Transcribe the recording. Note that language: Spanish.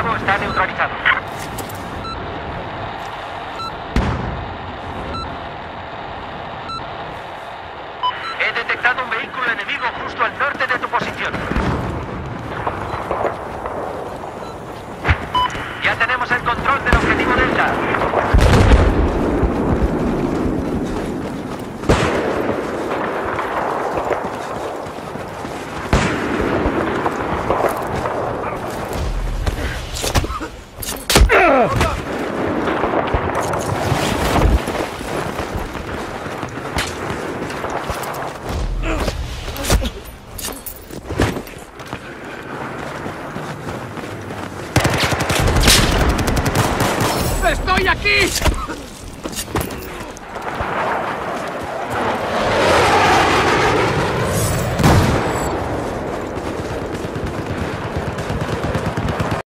Bravo está neutralizado. He detectado un vehículo enemigo justo al norte de tu posición. Ya tenemos el control del objetivo Delta. ¡Estoy aquí!